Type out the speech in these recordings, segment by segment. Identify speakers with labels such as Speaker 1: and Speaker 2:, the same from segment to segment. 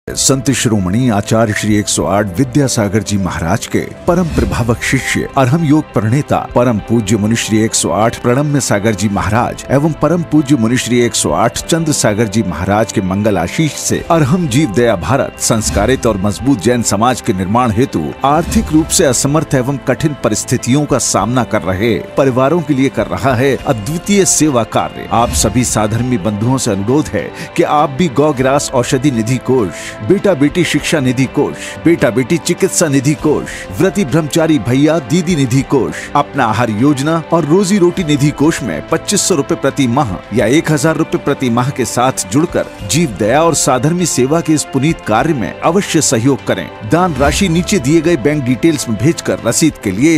Speaker 1: संत शिरोमणि आचार्य श्री 108 विद्यासागर जी महाराज के परम प्रभावक शिष्य अरहम योग प्रणेता परम पूज्य मुनि श्री 108 प्रणम्य सागर जी महाराज एवं परम पूज्य मुनि श्री 108 चंद्र सागर जी महाराज के मंगल आशीष से अरहम जीव दया भारत संस्कारित और मजबूत जैन समाज के निर्माण हेतु आर्थिक रूप से असमर्थ एवं कठिन परिस्थितियों का सामना कर रहे परिवारों के लिए कर रहा है अद्वितीय सेवा कार्य। आप सभी साधर्मी बंधुओं से अनुरोध है कि आप भी गौ ग्रास औषधि निधि कोष, बेटा बेटी शिक्षा निधि कोष, बेटा बेटी चिकित्सा निधि कोष, व्रती ब्रह्मचारी भैया दीदी निधि कोष, अपना आहार योजना और रोजी रोटी निधि कोष में 2500 रूपए प्रति माह या 1000 रूपए प्रति माह के साथ जुड़कर जीव दया और साधर्मी सेवा के इस पुनीत कार्य में अवश्य सहयोग करें। दान राशि नीचे दिए गए बैंक डिटेल्स में भेजकर रसीद के लिए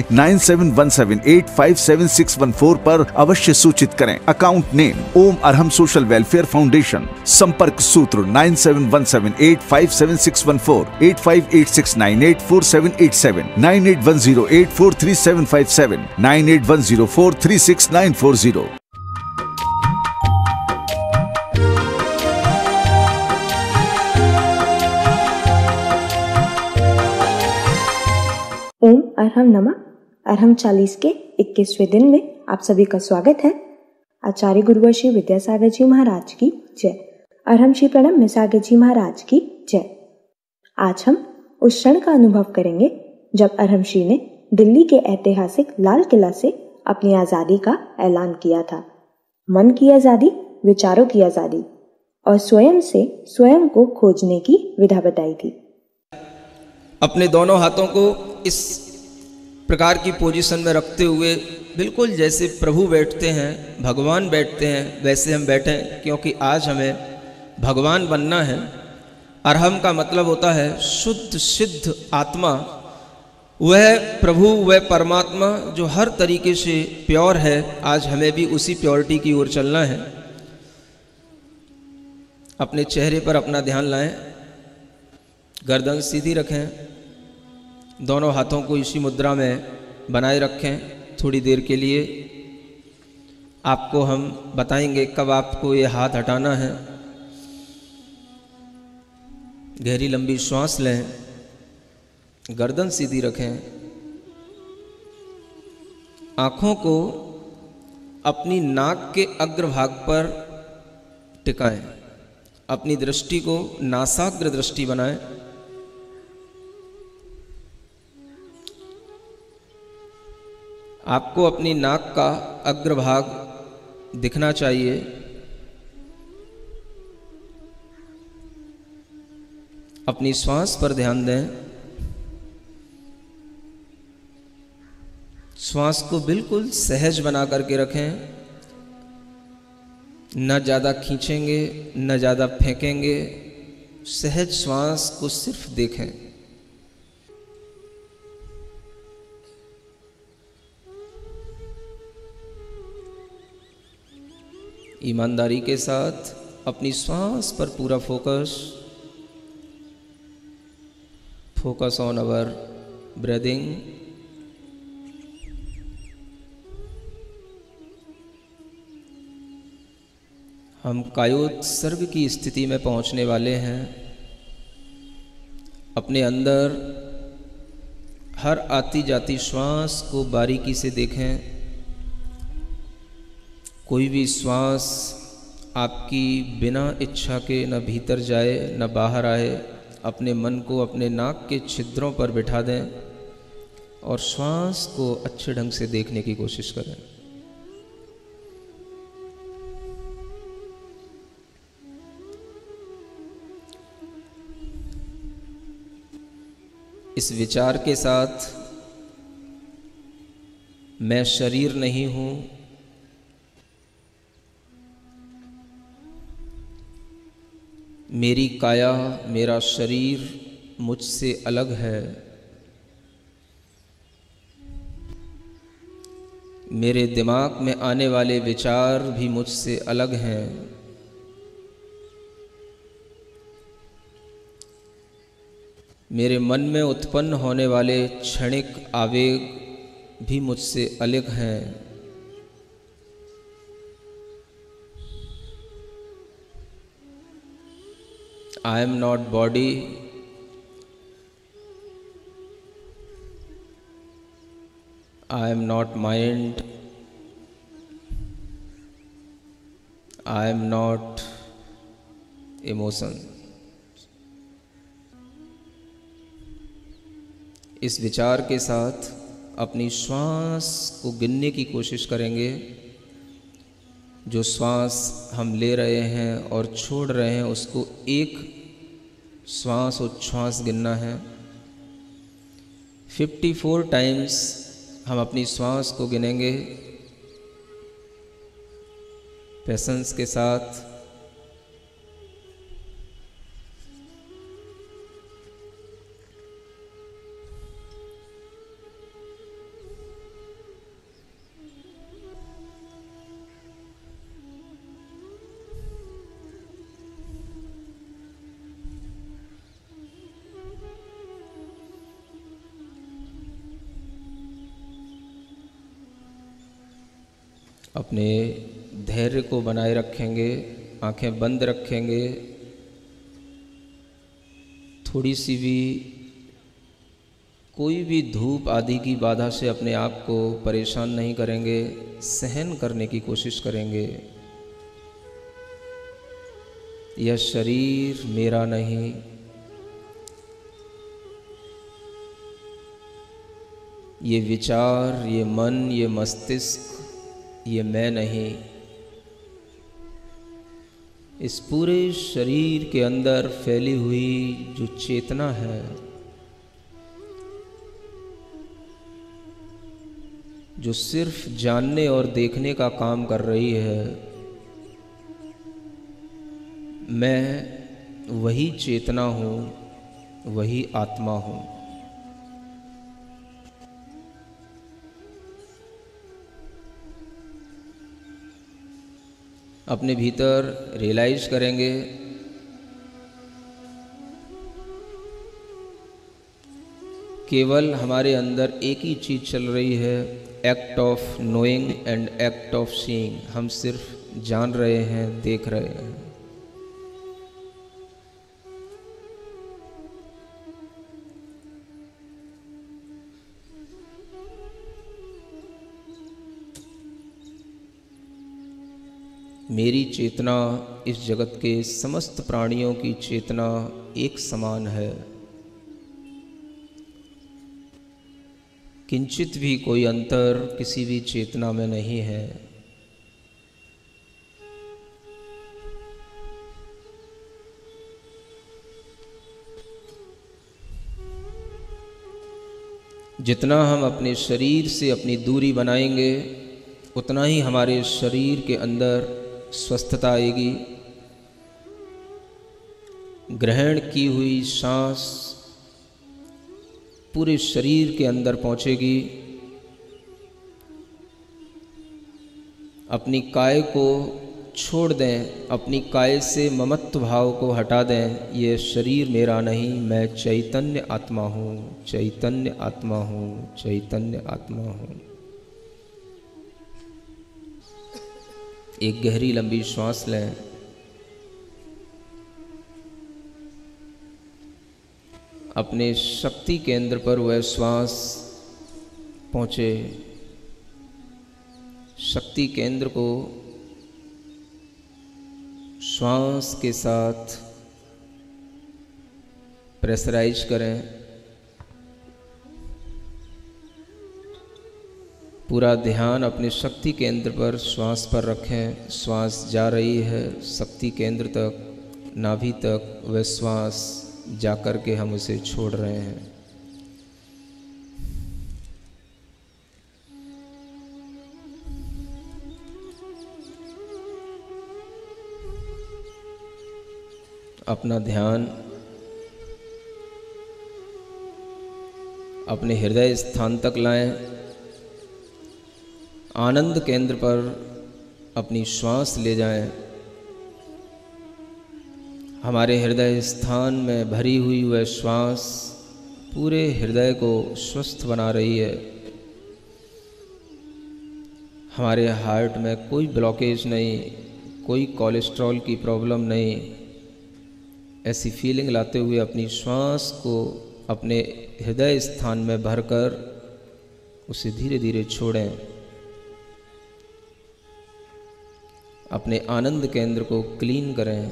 Speaker 1: 9717857614 पर अवश्य सूचित करें। Account name Om Arham social welfare foundation. संपर्क सूत्र 9717857614, 8586984787, 9810843757, 9810436940।
Speaker 2: ओम अरहम नमः। अरहम 40 के 21वें दिन में आप सभी का स्वागत है। आचार्य गुरुवर श्री विद्यासागर जी महाराज की जय। अरहम श्री प्रणम्य सागर जी महाराज की जय। आज हम उस क्षण का अनुभव करेंगे जब अरहम श्री ने दिल्ली के ऐतिहासिक लाल किला से अपनी आजादी का ऐलान किया था। मन की आजादी, विचारों की आजादी और स्वयं से स्वयं को खोजने की विधा बताई थी।
Speaker 3: अपने दोनों हाथों को इस प्रकार की पोजीशन में रखते हुए बिल्कुल जैसे प्रभु बैठते हैं, भगवान बैठते हैं, वैसे हम बैठें, क्योंकि आज हमें भगवान बनना है। अरहम का मतलब होता है शुद्ध सिद्ध आत्मा। वह प्रभु, वह परमात्मा जो हर तरीके से प्योर है। आज हमें भी उसी प्योरिटी की ओर चलना है। अपने चेहरे पर अपना ध्यान लाएं, गर्दन सीधी रखें, दोनों हाथों को इसी मुद्रा में बनाए रखें। थोड़ी देर के लिए आपको हम बताएंगे कब आपको ये हाथ हटाना है। गहरी लंबी श्वास लें, गर्दन सीधी रखें, आँखों को अपनी नाक के अग्रभाग पर टिकाएं, अपनी दृष्टि को नासाग्र दृष्टि बनाएं। आपको अपनी नाक का अग्रभाग दिखना चाहिए। अपनी श्वास पर ध्यान दें। श्वास को बिल्कुल सहज बना करके रखें। न ज़्यादा खींचेंगे, न ज़्यादा फेंकेंगे। सहज श्वास को सिर्फ देखें। ईमानदारी के साथ अपनी श्वास पर पूरा फोकस ऑन अवर ब्रीदिंग। हम कायोत्सर्ग की स्थिति में पहुंचने वाले हैं। अपने अंदर हर आती जाती श्वास को बारीकी से देखें। कोई भी श्वास आपकी बिना इच्छा के न भीतर जाए न बाहर आए। अपने मन को अपने नाक के छिद्रों पर बिठा दें और श्वास को अच्छे ढंग से देखने की कोशिश करें। इस विचार के साथ, मैं शरीर नहीं हूं, मेरी काया, मेरा शरीर मुझसे अलग है, मेरे दिमाग में आने वाले विचार भी मुझसे अलग हैं, मेरे मन में उत्पन्न होने वाले क्षणिक आवेग भी मुझसे अलग हैं। I am not body, I am not mind, I am not emotion। इस विचार के साथ अपनी श्वास को गिनने की कोशिश करेंगे। जो श्वास हम ले रहे हैं और छोड़ रहे हैं उसको एक श्वास उच्छ्वास गिनना है। 54 टाइम्स हम अपनी श्वास को गिनेंगे पेशेंस के साथ। अपने धैर्य को बनाए रखेंगे, आंखें बंद रखेंगे। थोड़ी सी भी कोई भी धूप आदि की बाधा से अपने आप को परेशान नहीं करेंगे, सहन करने की कोशिश करेंगे। यह शरीर मेरा नहीं, ये विचार, ये मन, ये मस्तिष्क, ये मैं नहीं। इस पूरे शरीर के अंदर फैली हुई जो चेतना है, जो सिर्फ जानने और देखने का काम कर रही है, मैं वही चेतना हूँ, वही आत्मा हूँ। अपने भीतर रियलाइज करेंगे केवल हमारे अंदर एक ही चीज़ चल रही है, act of knowing and act of seeing. हम सिर्फ जान रहे हैं, देख रहे हैं। मेरी चेतना इस जगत के समस्त प्राणियों की चेतना एक समान है। किंचित भी कोई अंतर किसी भी चेतना में नहीं है। जितना हम अपने शरीर से अपनी दूरी बनाएंगे उतना ही हमारे शरीर के अंदर स्वस्थता आएगी। ग्रहण की हुई सांस पूरे शरीर के अंदर पहुंचेगी। अपनी काया को छोड़ दें, अपनी काया से ममत्व भाव को हटा दें। ये शरीर मेरा नहीं, मैं चैतन्य आत्मा हूँ, चैतन्य आत्मा हूँ, चैतन्य आत्मा हूँ। एक गहरी लंबी श्वास लें। अपने शक्ति केंद्र पर वह श्वास पहुँचे। शक्ति केंद्र को श्वास के साथ प्रेशराइज करें। पूरा ध्यान अपने शक्ति केंद्र पर श्वास पर रखें। श्वास जा रही है शक्ति केंद्र तक, नाभि तक। वह श्वास जाकर के हम उसे छोड़ रहे हैं। अपना ध्यान अपने हृदय स्थान तक लाएं। आनंद केंद्र पर अपनी श्वास ले जाएं। हमारे हृदय स्थान में भरी हुई वह श्वास पूरे हृदय को स्वस्थ बना रही है। हमारे हार्ट में कोई ब्लॉकेज नहीं, कोई कोलेस्ट्रॉल की प्रॉब्लम नहीं। ऐसी फीलिंग लाते हुए अपनी श्वास को अपने हृदय स्थान में भरकर उसे धीरे धीरे छोड़ें। अपने आनंद केंद्र को क्लीन करें।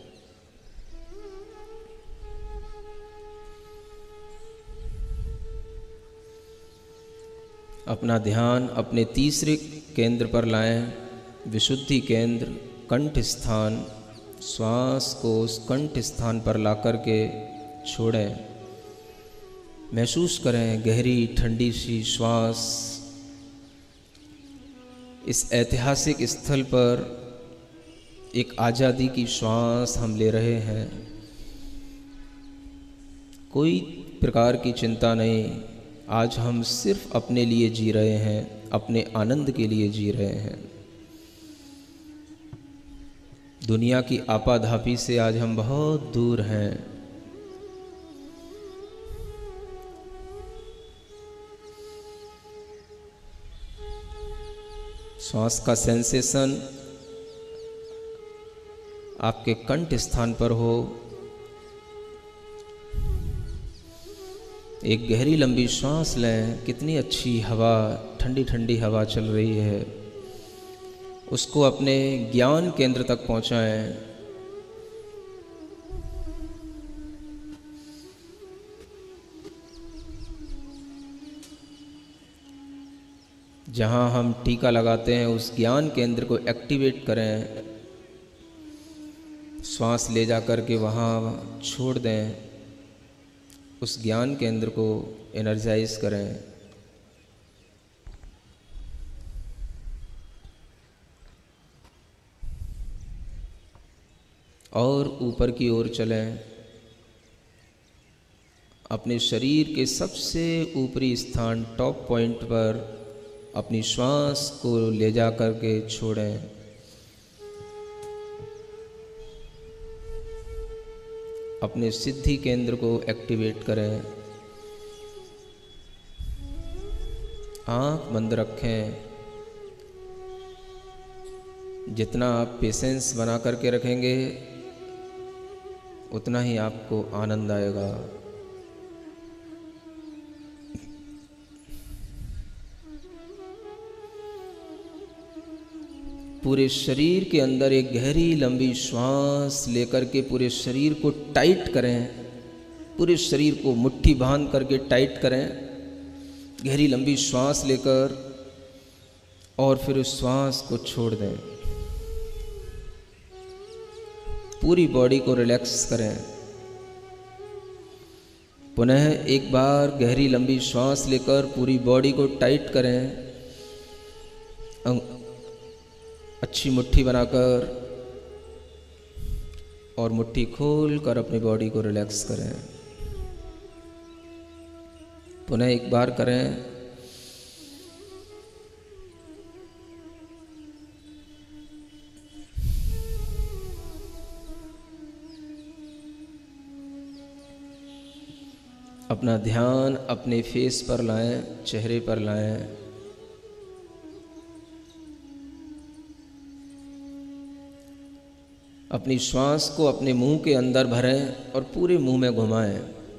Speaker 3: अपना ध्यान अपने तीसरे केंद्र पर लाएं, विशुद्धि केंद्र, कंठ स्थान। श्वास को उस कंठ स्थान पर ला कर के छोड़ें। महसूस करें गहरी ठंडी सी श्वास। इस ऐतिहासिक स्थल पर एक आज़ादी की श्वास हम ले रहे हैं। कोई प्रकार की चिंता नहीं। आज हम सिर्फ अपने लिए जी रहे हैं, अपने आनंद के लिए जी रहे हैं। दुनिया की आपाधापी से आज हम बहुत दूर हैं। श्वास का सेंसेशन आपके कंठ स्थान पर हो। एक गहरी लंबी श्वास लें। कितनी अच्छी हवा, ठंडी ठंडी हवा चल रही है। उसको अपने ज्ञान केंद्र तक पहुंचाएं। जहां हम टीका लगाते हैं उस ज्ञान केंद्र को एक्टिवेट करें। श्वास ले जा कर के वहाँ छोड़ दें। उस ज्ञान केंद्र को एनर्जाइज करें। और ऊपर की ओर चलें। अपने शरीर के सबसे ऊपरी स्थान, टॉप पॉइंट पर अपनी श्वास को ले जा कर के छोड़ें। अपने सिद्धि केंद्र को एक्टिवेट करें। आंख बंद रखें। जितना आप पेशेंस बना करके रखेंगे उतना ही आपको आनंद आएगा। पूरे शरीर के अंदर एक गहरी लंबी श्वास लेकर के पूरे शरीर को टाइट करें। पूरे शरीर को मुट्ठी बांध करके टाइट करें। गहरी लंबी श्वास लेकर और फिर उस श्वास को छोड़ दें। पूरी बॉडी को रिलैक्स करें। पुनः एक बार गहरी लंबी श्वास लेकर पूरी बॉडी को टाइट करें। अच्छी मुट्ठी बनाकर और मुट्ठी खोल कर अपनी बॉडी को रिलैक्स करें। पुनः एक बार करें। अपना ध्यान अपने फेस पर लाएं, चेहरे पर लाएं। अपनी श्वास को अपने मुंह के अंदर भरें और पूरे मुंह में घुमाएं।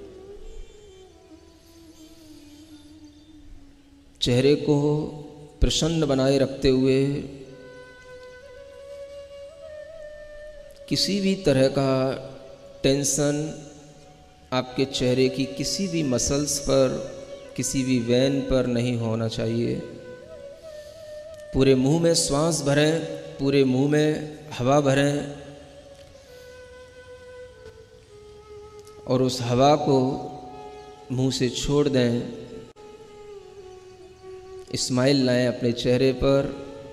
Speaker 3: चेहरे को प्रसन्न बनाए रखते हुए किसी भी तरह का टेंशन आपके चेहरे की किसी भी मसल्स पर, किसी भी वेन पर नहीं होना चाहिए। पूरे मुंह में श्वास भरें, पूरे मुंह में हवा भरें और उस हवा को मुंह से छोड़ दें। स्माइल लाएं अपने चेहरे पर।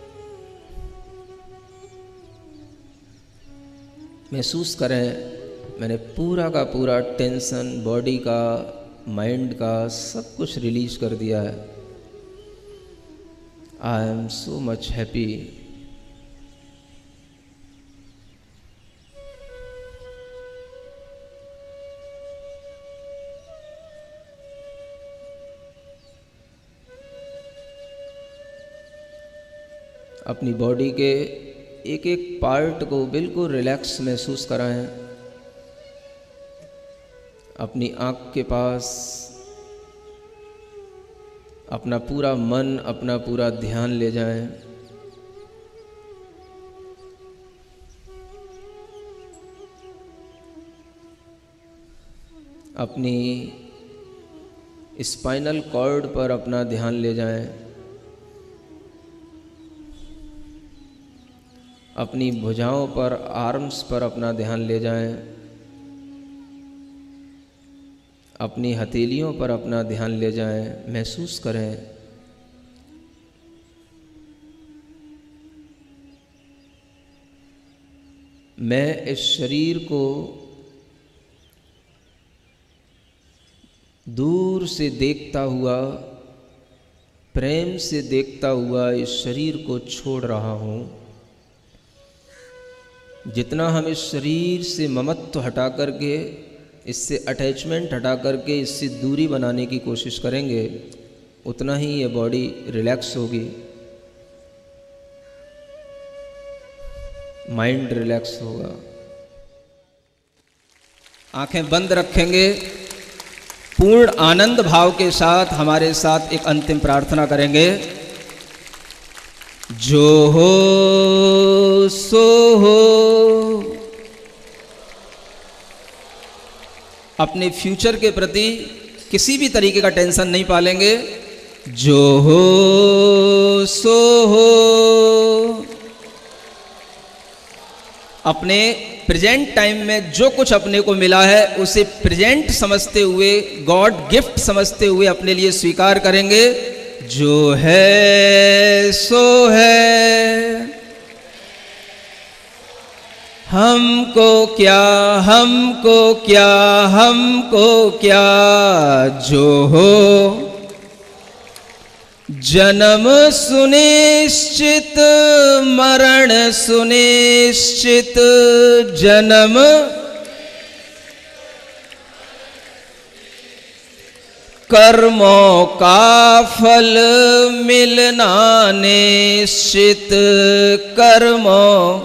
Speaker 3: महसूस करें मैंने पूरा का पूरा टेंशन बॉडी का, माइंड का सब कुछ रिलीज कर दिया है। I am so much happy. अपनी बॉडी के एक एक पार्ट को बिल्कुल रिलैक्स महसूस कराएं। अपनी आँख के पास अपना पूरा मन, अपना पूरा ध्यान ले जाएं। अपनी स्पाइनल कॉर्ड पर अपना ध्यान ले जाएं। अपनी भुजाओं पर, आर्म्स पर अपना ध्यान ले जाएं। अपनी हथेलियों पर अपना ध्यान ले जाएं। महसूस करें मैं इस शरीर को दूर से देखता हुआ, प्रेम से देखता हुआ इस शरीर को छोड़ रहा हूँ। जितना हम इस शरीर से ममत्व हटा करके, इससे अटैचमेंट हटा करके इससे दूरी बनाने की कोशिश करेंगे, उतना ही ये बॉडी रिलैक्स होगी, माइंड रिलैक्स होगा। आंखें बंद रखेंगे, पूर्ण आनंद भाव के साथ हमारे साथ एक अंतिम प्रार्थना करेंगे। जो हो सो हो। अपने फ्यूचर के प्रति किसी भी तरीके का टेंशन नहीं पालेंगे। जो हो सो हो। अपने प्रेजेंट टाइम में जो कुछ अपने को मिला है उसे प्रेजेंट समझते हुए, गॉड गिफ्ट समझते हुए अपने लिए स्वीकार करेंगे। जो है सो है, हमको क्या, हमको क्या, हमको क्या। जो हो जन्म सुनिश्चित, मरण सुनिश्चित। जन्म कर्मों का फल मिलना निश्चित। कर्मों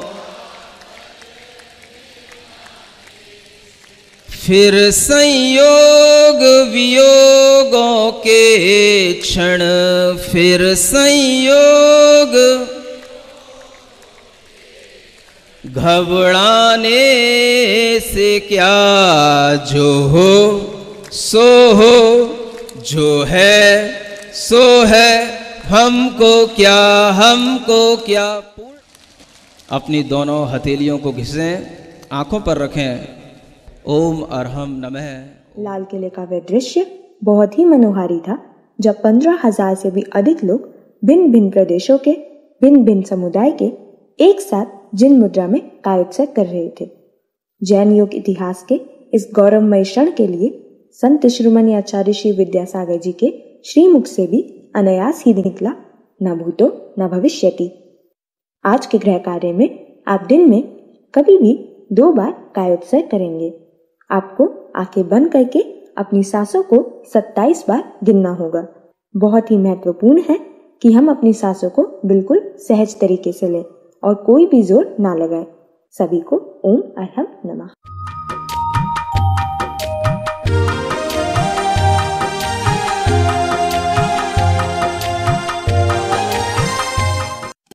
Speaker 3: फिर संयोग वियोगों के क्षण, फिर संयोग घबराने से क्या। जो हो सो हो, जो है सो है, हमको क्या, हमको क्या। अपनी दोनों हथेलियों को घिसें, आंखों पर रखें। ओम अरहम नमः।
Speaker 2: लाल किले का वह दृश्य बहुत ही मनोहारी था, जब 15,000 से भी अधिक लोग भिन्न भिन्न प्रदेशों के, भिन्न भिन्न समुदाय के एक साथ जिन मुद्रा में कायोत्सव कर रहे थे। जैन योग इतिहास के इस गौरवमय क्षण के लिए संत शिरोमणि आचार्य श्री विद्यासागर जी के श्रीमुख से भी अनायास ही निकला, न भूतो न भविष्यति। आज के गृह कार्य में आप दिन में कभी भी 2 बार कायोत्सव करेंगे। आपको आंखें बंद करके अपनी सांसों को 27 बार गिनना होगा। बहुत ही महत्वपूर्ण है कि हम अपनी सांसों को बिल्कुल सहज तरीके से लें और कोई भी जोर ना लगाएं। सभी को ओम अरहम नमः।